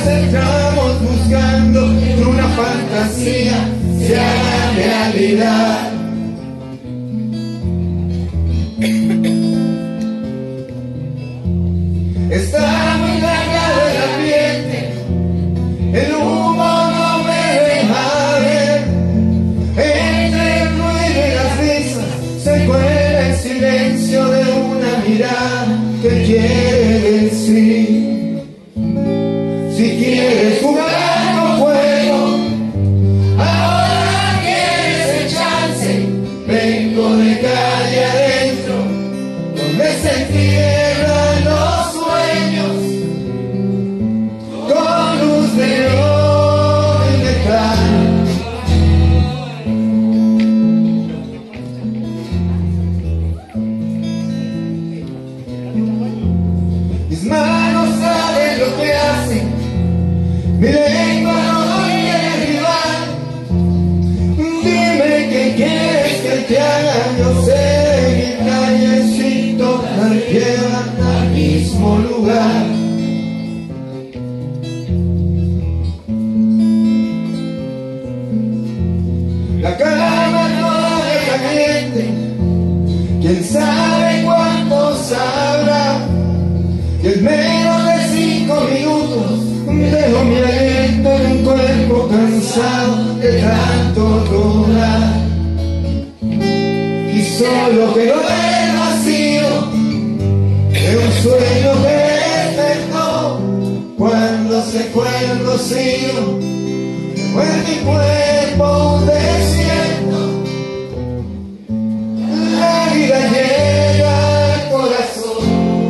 acercamos buscando que una fantasía se haga realidad. Está muy largado el ambiente, el humo no me deja ver. Entre el ruido y las risas se cuela el silencio de una mirada que quiere decir: si quieres jugar con fuego, ahora tienes el chance. Vengo de calle adentro, donde se entierran los sueños, con luz de neón y metal. Mis manos saben lo que hacen, mi lengua no quiere rival. Dime qué quieres que te haga, yo sé mi callecito nos llevan al mismo lugar. La cama no es caliente, quién sabe cuánto sabrá. Y en menos de 5 minutos dejo mi aliento en un cuerpo cansado de tanto rodar. Y solo quedó el vacío de un sueño que despertó cuando se fue el rocío. Fue mi cuerpo un desierto, la vida llega al corazón.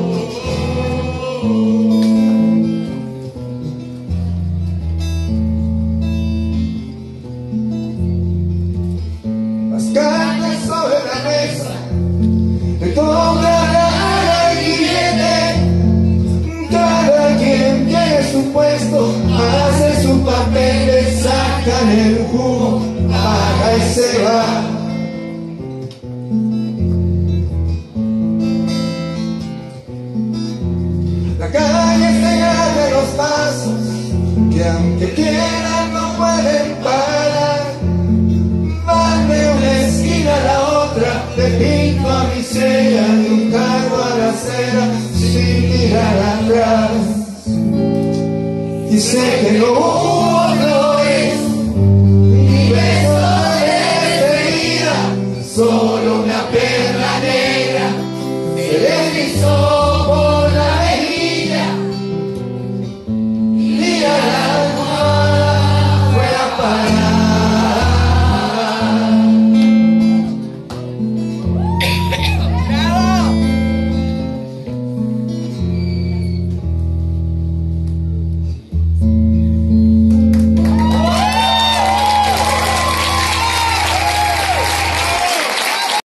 Las carnes sobre la mesa, de toda la viene. Cada quien tiene su puesto, hace su papel, le sacan el jugo, paga y se va. La calle se de los pasos, que aunque quieran no pueden parar. Van de una esquina a la otra, de pinto a miseria, de un carro a la acera, sin mirar atrás. Y sé que no hubo